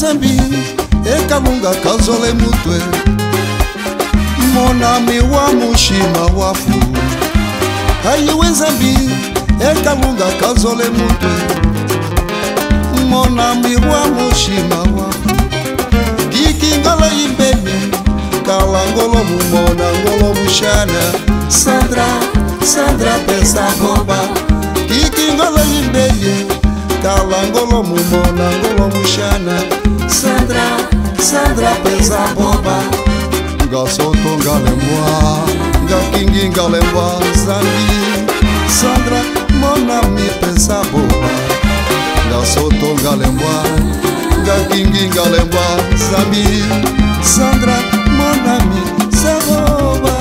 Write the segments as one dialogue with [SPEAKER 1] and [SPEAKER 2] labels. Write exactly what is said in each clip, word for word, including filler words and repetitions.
[SPEAKER 1] zambi ekalunga kazole mutwe monami wa mushima wafu ayiwe zambi ekalunga kazole mutwe monami wa mushima wafu kikingala imbeni kalangolo mumona ngolo mushana Sandra, Sandra pesa boba kikingala imbeni kalangolo mumona ngolo mushana Sandra, Sandra pesa boba Nga soto ngalemwa Nga kingi ngalemwa Zambi Sandra mon ami pesa boba Nga soto ngalemwa Nga kingi ngalemwa Zambi Sandra mon ami pesa boba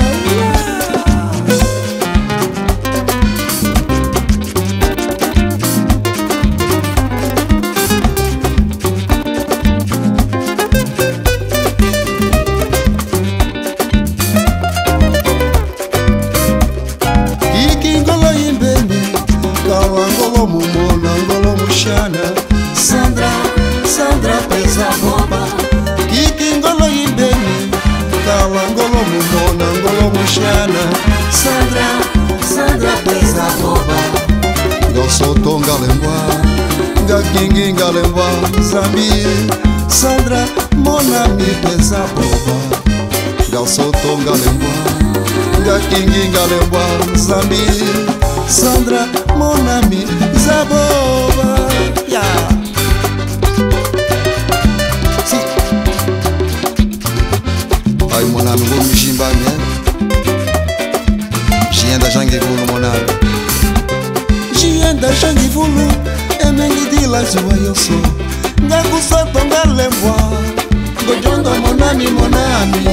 [SPEAKER 1] Sandra, Sandra pesa boba kikingolo imbeni kalangolo mumona ngolo mushana Sandra, Sandra pesa boba Nga soto ngalemwa Nga kingi ngalemwa Zambi Sandra mon ami pesa boba Nga soto ngalemwa Nga kingi ngalemwa Zambi Sandra mon ami Zaboba yeah. Si. Ay mon ami go mishimba mien Jien da jangi vulu mon ami Jien da jangi vulu Emengi di la zuwa yoso Nga kusato nga lemwa Gojondo mon ami mon ami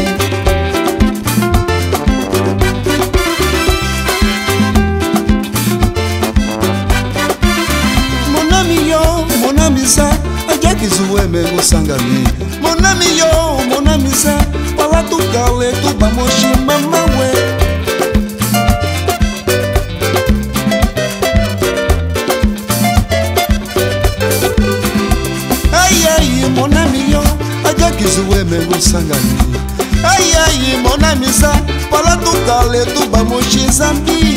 [SPEAKER 1] Mon ami sa, aja kizuwe me usangami Mon ami yo, mon ami sa Wala tu kale tu bamoshi mama we Ay ay, mon ami yo Aja kizuwe me usangami Ay ay, mon ami sa Wala tu kale tu bamoshi zambi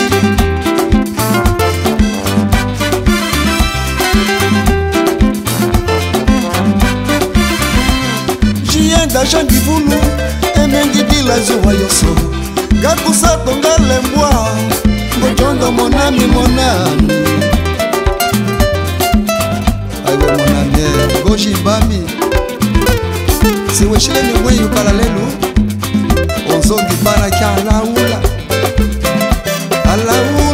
[SPEAKER 1] Dajan divulu emengi bila zuwa yoso Gakusato ngalembwa Ngojondo monami monami Aiwe monami Goji bami Siweshile ni mwenyu kalalelu Onzongi bana kia alaula Alaula